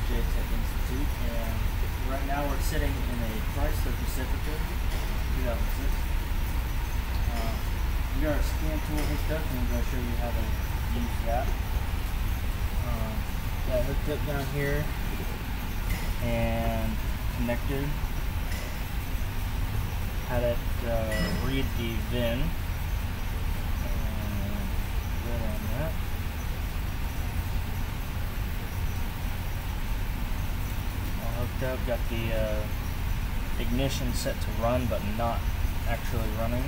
J-Tech Institute, and right now we're sitting in a Chrysler Pacifica 2006. We got our scan tool hooked up, and I'm going to show you how to use that. Got hooked up down here and connected. Had it read the VIN. And good on that. Hooked up, got the ignition set to run but not actually running.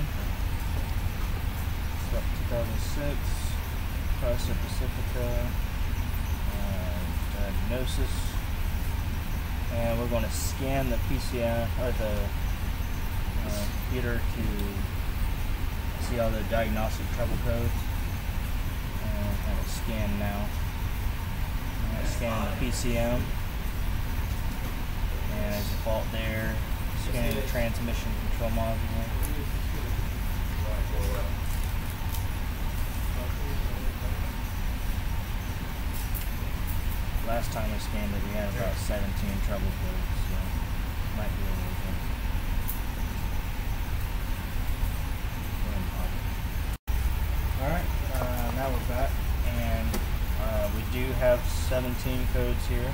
So 2006 Chrysler Pacifica diagnosis, and we're going to scan the PCM or the computer to see all the diagnostic trouble codes. And have it scan now. I'm going to scan the PCM. And there's a fault there. Scanning the transmission control module. Last time we scanned it, we had about 17 trouble codes, so might be a little bit. Alright, now we're back, and we do have 17 codes here.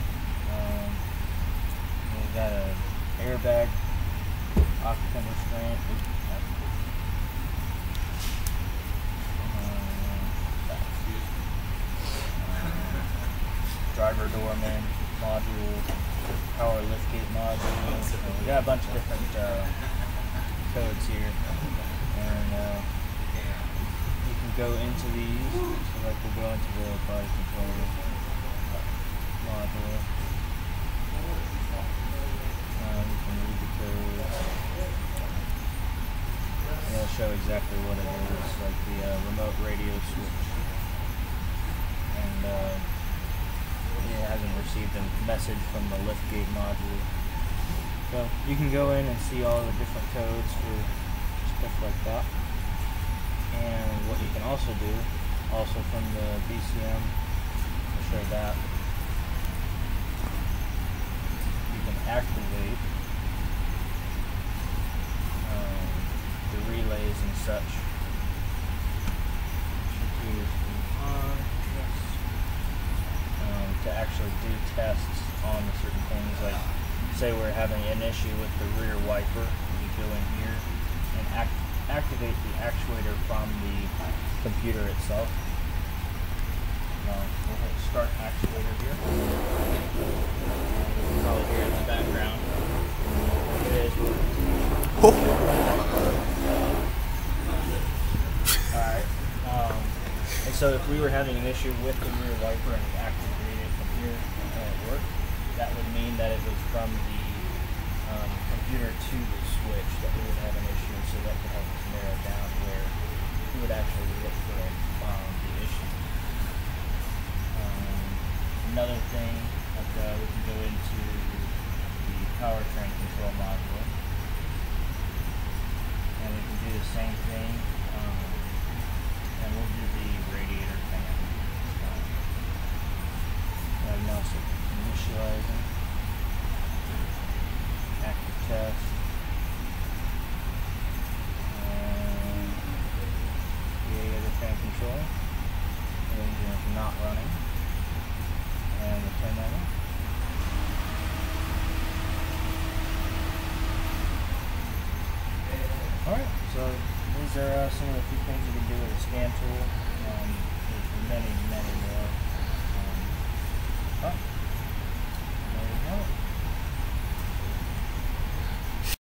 We've got an airbag, occupant restraint, driver doorman module, power liftgate module. We got a bunch of different codes here, and you can go into these. So like we'll go into the body control module. You can read the code. And it'll show exactly what it is, like the remote radio switch. And it hasn't received a message from the liftgate module. So you can go in and see all the different codes for stuff like that. And what you can also do, also from the BCM, I'll show that. Activate the relays and such. To actually do tests on certain things, like say we're having an issue with the rear wiper. You go in here and activate the actuator from the computer itself. We'll hit start actuator here. You can probably hear it in the background. It is. Alright. And so if we were having an issue with the rear wiper and we activated it from here and it worked, that would mean that it was from the computer to the switch that we would have an issue, so that could help us narrow down where we would actually look for the issue. Another thing, we can go into the powertrain control module, and we can do the same thing, and we'll do the radiator fan. Diagnostic initializing, active test, and radiator fan control. The engine is not running. And we'll turn that on. Alright, so these are some of the few things you can do with a scan tool. There's many, many more.